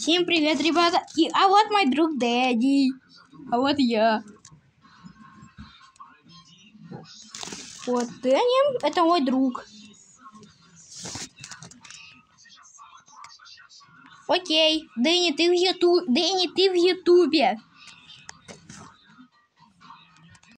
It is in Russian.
Всем привет, ребята! А вот мой друг Дэдди. А вот я. Вот Дэнни, это мой друг. Окей, Дэнни, ты в Ютубе.